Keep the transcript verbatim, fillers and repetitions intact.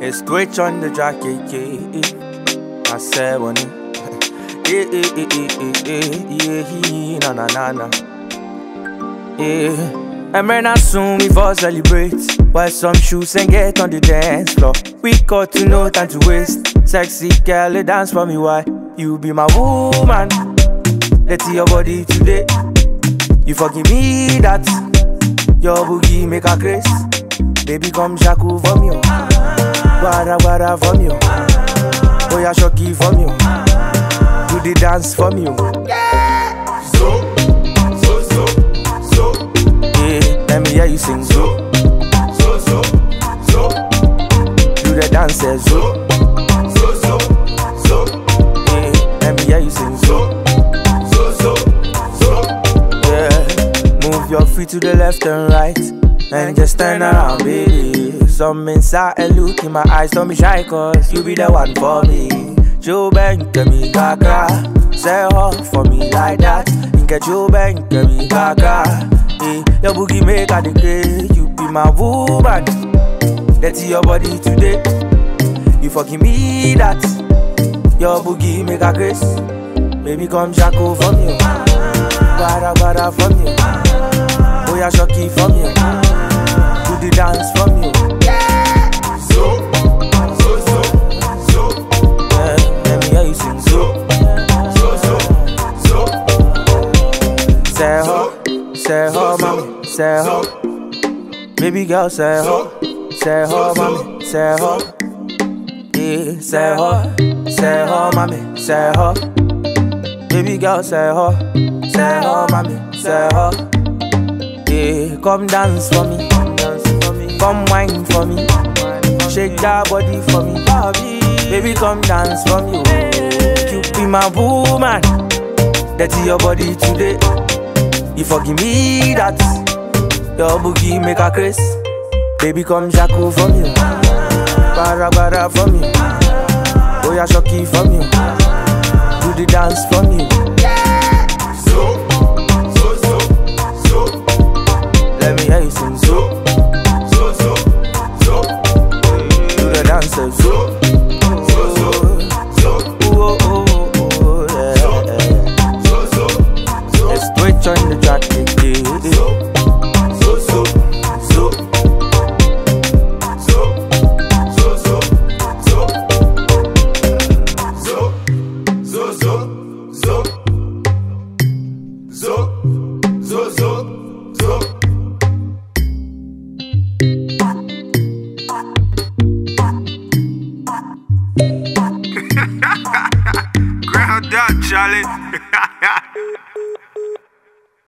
It's Twitch on the track, yeah, yeah. I said one. Yeah, yeah, yeah, yeah, yeah, na na na na. Yeah. And when I soon we for celebrate. Wear some shoes and get on the dance floor. We got to no time to waste. Sexy girl, dance for me, why? You be my woman. Let's see your body today. You forgive me that. Your boogie make a grace. Baby come shaku for me. Wada wada for me. Oh yeah, shocky for me. Do the dance for me. Yeah. So, so, so, so. Yeah, let me hear you sing. So, so, so, so. Do the dance, so, so, so, so. Yeah, let me hear you sing. So, so, so, so. Yeah, move your feet to the left and right. And just turn around, baby. Some inside and look in my eyes. Don't be shy, cause you be the one for me. Joe bang, get me gaga. Say hot for me like that. Inke Joe bang, get me gaga. Hey, your boogie make a decay. You be my woman. Let's see your body today. You forgive me that. Your boogie make a grace. Baby come shaku for me. Bada bada for me. Oh yeah, shocky for me. Do the dance for me. Yeah. So, so, so, so. Yeah, let me hear you sing. So, so, so, so. say ho, say ho, mommy, say ho. Baby girl, say ho, say ho, mommy, say ho. Yeah, say ho, say ho, mommy, say ho. Baby girl, say ho, say ho, mommy, say ho. Yeah, come dance for me, come wine for me, shake that body for me, baby come dance for me. You be my woman, that's your body today. You forgive me that, your boogie make a craze. Baby come shaku for me, bara bara for me, oh yeah shocky for me, do the dance for me. So, so, so, so. Let me hear you sing. So, so, so, so. do the dance. So, so, so, so, so. oh, oh, oh, oh, yeah, yeah. So, so, so. Let's Twitch on the track, yeah. So, so, so, so. So, so, so, so. So, so, so, so. So, so, so, so. Ground up, Charlie.